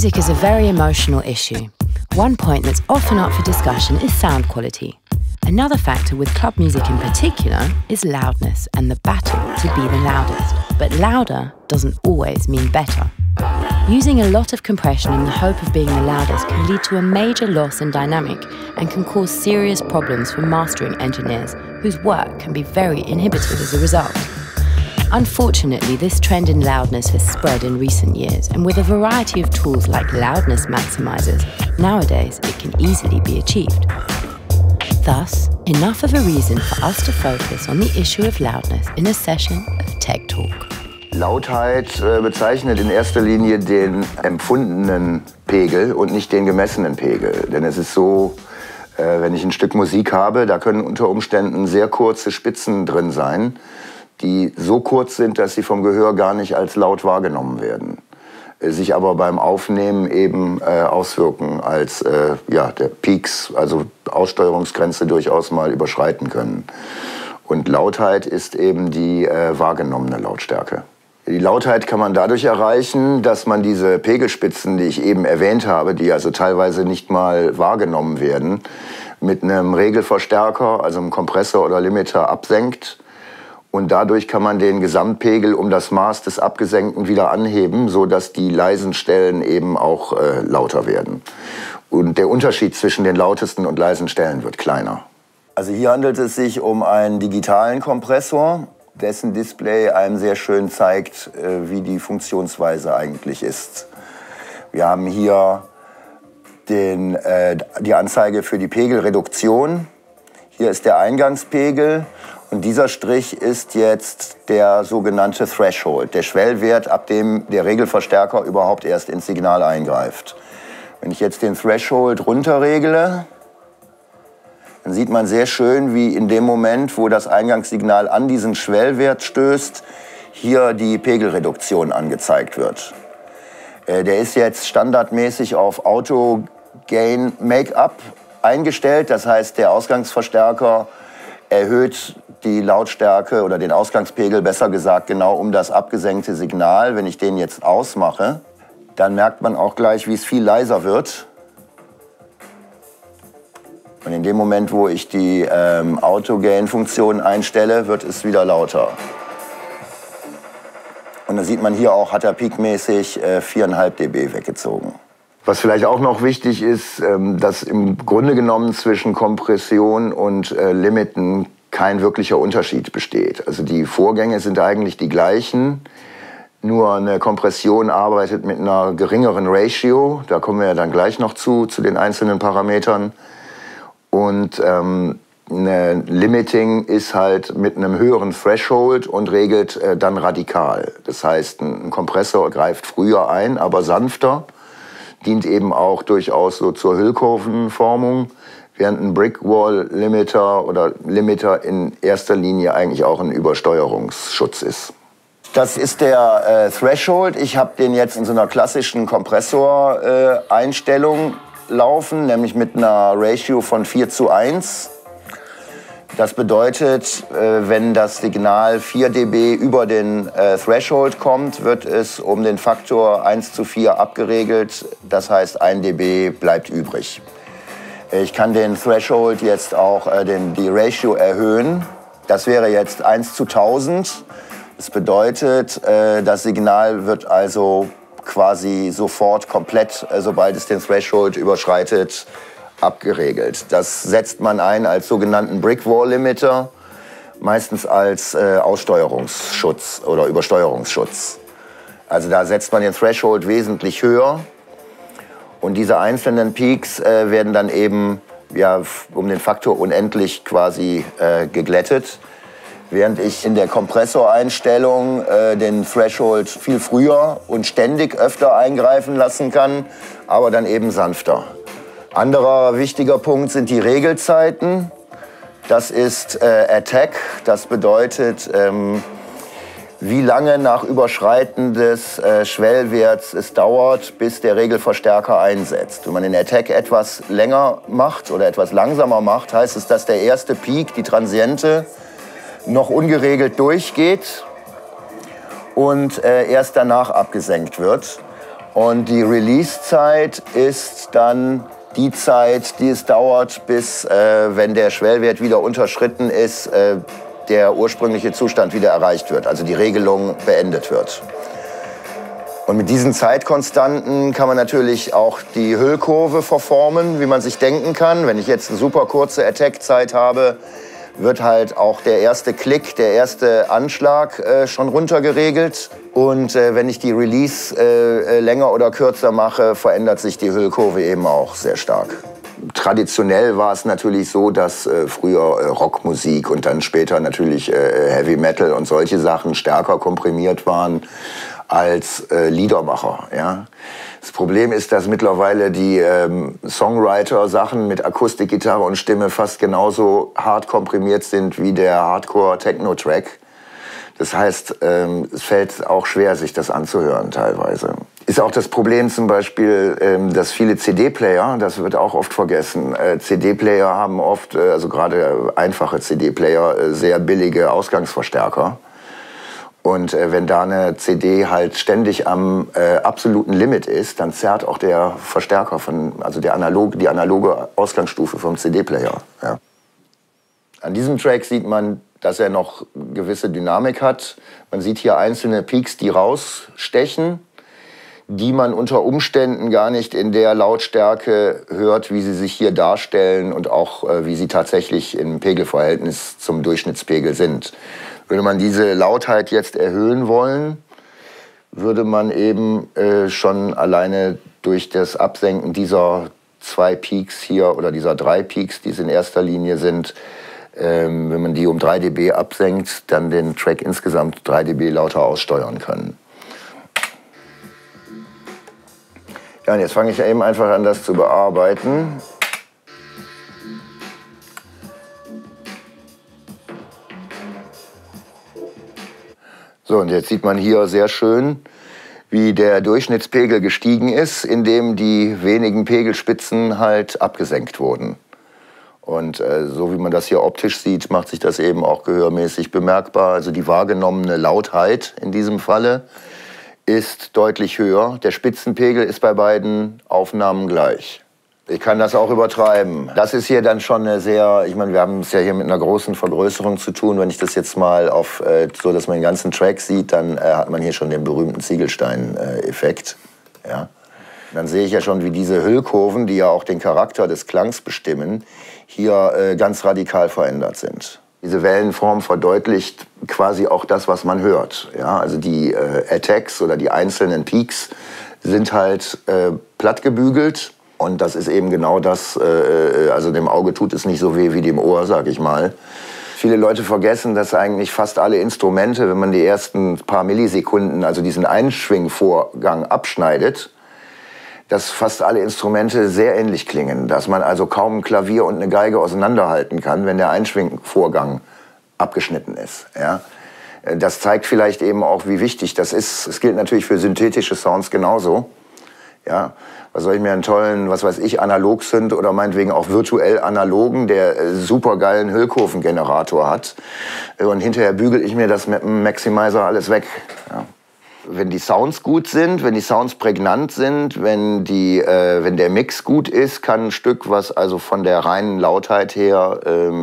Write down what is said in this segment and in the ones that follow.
Music is a very emotional issue. One point that's often up for discussion is sound quality. Another factor with club music in particular is loudness and the battle to be the loudest. But louder doesn't always mean better. Using a lot of compression in the hope of being the loudest can lead to a major loss in dynamic and can cause serious problems for mastering engineers whose work can be very inhibited as a result. Unfortunately, this trend in loudness has spread in recent years, and with a variety of tools like loudness maximizers, nowadays it can easily be achieved. Thus, enough of a reason for us to focus on the issue of loudness in a session of Tech Talk. Lautheit bezeichnet in erster Linie den empfundenen Pegel und nicht den gemessenen Pegel. Denn es ist so, wenn ich ein Stück Musik habe, da können unter Umständen sehr kurze Spitzen drin sein, die so kurz sind, dass sie vom Gehör gar nicht als laut wahrgenommen werden, sich aber beim Aufnehmen eben auswirken als der Peaks, also Aussteuerungsgrenze durchaus mal überschreiten können. Und Lautheit ist eben die wahrgenommene Lautstärke. Die Lautheit kann man dadurch erreichen, dass man diese Pegelspitzen, die ich eben erwähnt habe, die also teilweise nicht mal wahrgenommen werden, mit einem Regelverstärker, also einem Kompressor oder Limiter absenkt. Und dadurch kann man den Gesamtpegel um das Maß des Abgesenkten wieder anheben, sodass die leisen Stellen eben auch lauter werden. Und der Unterschied zwischen den lautesten und leisen Stellen wird kleiner. Also hier handelt es sich um einen digitalen Kompressor, dessen Display einem sehr schön zeigt, wie die Funktionsweise eigentlich ist. Wir haben hier die Anzeige für die Pegelreduktion. Hier ist der Eingangspegel. Und dieser Strich ist jetzt der sogenannte Threshold, der Schwellwert, ab dem der Regelverstärker überhaupt erst ins Signal eingreift. Wenn ich jetzt den Threshold runterregle, dann sieht man sehr schön, wie in dem Moment, wo das Eingangssignal an diesen Schwellwert stößt, hier die Pegelreduktion angezeigt wird. Der ist jetzt standardmäßig auf Auto Gain Make-up eingestellt, das heißt, der Ausgangsverstärker erhöht die Lautstärke oder den Ausgangspegel, besser gesagt, genau um das abgesenkte Signal. Wenn ich den jetzt ausmache, dann merkt man auch gleich, wie es viel leiser wird. Und in dem Moment, wo ich die Auto-Gain-Funktion einstelle, wird es wieder lauter. Und da sieht man hier auch, hat er peakmäßig 4,5 dB weggezogen. Was vielleicht auch noch wichtig ist, dass im Grunde genommen zwischen Kompression und Limiten kein wirklicher Unterschied besteht. Also die Vorgänge sind eigentlich die gleichen, nur eine Kompression arbeitet mit einer geringeren Ratio. Da kommen wir ja dann gleich noch zu den einzelnen Parametern. Und eine Limiting ist halt mit einem höheren Threshold und regelt dann radikal. Das heißt, ein Kompressor greift früher ein, aber sanfter, dient eben auch durchaus so zur Hüllkurvenformung, während ein Brickwall-Limiter oder Limiter in erster Linie eigentlich auch ein Übersteuerungsschutz ist. Das ist der Threshold. Ich habe den jetzt in so einer klassischen Kompressor-Einstellung laufen, nämlich mit einer Ratio von 4:1. Das bedeutet, wenn das Signal 4 dB über den Threshold kommt, wird es um den Faktor 1:4 abgeregelt. Das heißt, 1 dB bleibt übrig. Ich kann den Threshold jetzt auch, die Ratio erhöhen. Das wäre jetzt 1:1000. Das bedeutet, das Signal wird also quasi sofort komplett, sobald es den Threshold überschreitet, abgeregelt. Das setzt man ein als sogenannten Brickwall-Limiter, meistens als Aussteuerungsschutz oder Übersteuerungsschutz. Also da setzt man den Threshold wesentlich höher und diese einzelnen Peaks werden dann eben um den Faktor unendlich quasi geglättet. Während ich in der Kompressoreinstellung den Threshold viel früher und ständig öfter eingreifen lassen kann, aber dann eben sanfter. Anderer wichtiger Punkt sind die Regelzeiten. Das ist Attack, das bedeutet, wie lange nach Überschreiten des Schwellwerts es dauert, bis der Regelverstärker einsetzt. Wenn man den Attack etwas länger macht oder etwas langsamer macht, heißt es, dass der erste Peak, die Transiente, noch ungeregelt durchgeht und erst danach abgesenkt wird. Und die Release-Zeit ist dann die Zeit, die es dauert, bis, wenn der Schwellwert wieder unterschritten ist, der ursprüngliche Zustand wieder erreicht wird, also die Regelung beendet wird. Und mit diesen Zeitkonstanten kann man natürlich auch die Hüllkurve verformen, wie man sich denken kann. Wenn ich jetzt eine super kurze Attack-Zeit habe, wird halt auch der erste Klick, der erste Anschlag schon runtergeregelt. Und wenn ich die Release länger oder kürzer mache, verändert sich die Hüllkurve eben auch sehr stark. Traditionell war es natürlich so, dass früher Rockmusik und dann später natürlich Heavy Metal und solche Sachen stärker komprimiert waren als Liedermacher. Ja? Das Problem ist, dass mittlerweile die Songwriter-Sachen mit Akustikgitarre und Stimme fast genauso hart komprimiert sind wie der Hardcore-Techno-Track. Das heißt, es fällt auch schwer, sich das anzuhören teilweise. Ist auch das Problem zum Beispiel, dass viele CD-Player, das wird auch oft vergessen, CD-Player haben oft, also gerade einfache CD-Player, sehr billige Ausgangsverstärker. Und wenn da eine CD halt ständig am absoluten Limit ist, dann zerrt auch der Verstärker also die analoge Ausgangsstufe vom CD-Player. Ja. An diesem Track sieht man, dass er noch gewisse Dynamik hat. Man sieht hier einzelne Peaks, die rausstechen, die man unter Umständen gar nicht in der Lautstärke hört, wie sie sich hier darstellen und auch wie sie tatsächlich im Pegelverhältnis zum Durchschnittspegel sind. Würde man diese Lautheit jetzt erhöhen wollen, würde man eben schon alleine durch das Absenken dieser 2 Peaks hier oder dieser 3 Peaks, die es in erster Linie sind, wenn man die um 3 dB absenkt, dann den Track insgesamt 3 dB lauter aussteuern können. Ja, und jetzt fange ich eben einfach an, das zu bearbeiten. So, und jetzt sieht man hier sehr schön, wie der Durchschnittspegel gestiegen ist, indem die wenigen Pegelspitzen halt abgesenkt wurden. Und so wie man das hier optisch sieht, macht sich das eben auch gehörmäßig bemerkbar. Also die wahrgenommene Lautheit in diesem Falle ist deutlich höher. Der Spitzenpegel ist bei beiden Aufnahmen gleich. Ich kann das auch übertreiben. Das ist hier dann schon eine sehr, ich meine, wir haben es ja hier mit einer großen Vergrößerung zu tun. Wenn ich das jetzt mal auf, so dass man den ganzen Track sieht, dann hat man hier schon den berühmten Ziegelstein-Effekt. Ja. Dann sehe ich ja schon, wie diese Hüllkurven, die ja auch den Charakter des Klangs bestimmen, hier ganz radikal verändert sind. Diese Wellenform verdeutlicht quasi auch das, was man hört. Ja, also die Attacks oder die einzelnen Peaks sind halt platt gebügelt. Und das ist eben genau das, also dem Auge tut es nicht so weh wie dem Ohr, sag ich mal. Viele Leute vergessen, dass eigentlich fast alle Instrumente, wenn man die ersten paar Millisekunden, also diesen Einschwingvorgang abschneidet, dass fast alle Instrumente sehr ähnlich klingen. Dass man also kaum ein Klavier und eine Geige auseinanderhalten kann, wenn der Einschwingvorgang abgeschnitten ist. Ja? Das zeigt vielleicht eben auch, wie wichtig das ist. Es gilt natürlich für synthetische Sounds genauso. Ja? Was soll ich mir einen tollen, was weiß ich, Analog-Synth oder meinetwegen auch virtuell analogen, der supergeilen Hüllkurvengenerator hat. Und hinterher bügel ich mir das mit dem Maximizer alles weg. Ja. Wenn die Sounds gut sind, wenn die Sounds prägnant sind, wenn der Mix gut ist, kann ein Stück, was also von der reinen Lautheit her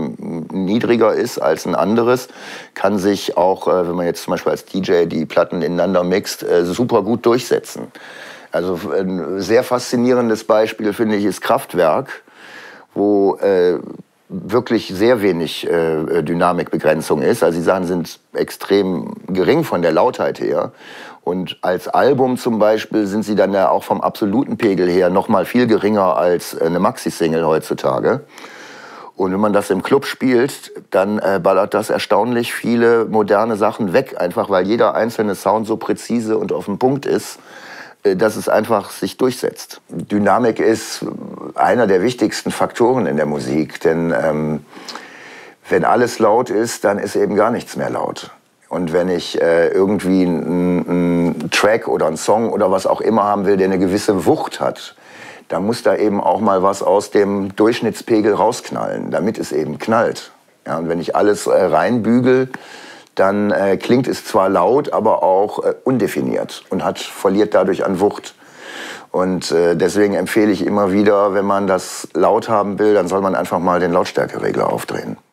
niedriger ist als ein anderes, kann sich auch, wenn man jetzt zum Beispiel als DJ die Platten ineinander mixt, super gut durchsetzen. Also ein sehr faszinierendes Beispiel, finde ich, ist Kraftwerk, wo wirklich sehr wenig Dynamikbegrenzung ist. Also die Sachen sind extrem gering von der Lautheit her. Und als Album zum Beispiel sind sie dann ja auch vom absoluten Pegel her noch mal viel geringer als eine Maxi-Single heutzutage. Und wenn man das im Club spielt, dann ballert das erstaunlich viele moderne Sachen weg, einfach weil jeder einzelne Sound so präzise und auf den Punkt ist, dass es einfach sich durchsetzt. Dynamik ist einer der wichtigsten Faktoren in der Musik, denn wenn alles laut ist, dann ist eben gar nichts mehr laut. Und wenn ich irgendwie einen Track oder einen Song oder was auch immer haben will, der eine gewisse Wucht hat, dann muss da eben auch mal was aus dem Durchschnittspegel rausknallen, damit es eben knallt. Ja, und wenn ich alles reinbügel, dann klingt es zwar laut, aber auch undefiniert und verliert dadurch an Wucht. Und deswegen empfehle ich immer wieder, wenn man das laut haben will, dann soll man einfach mal den Lautstärkeregler aufdrehen.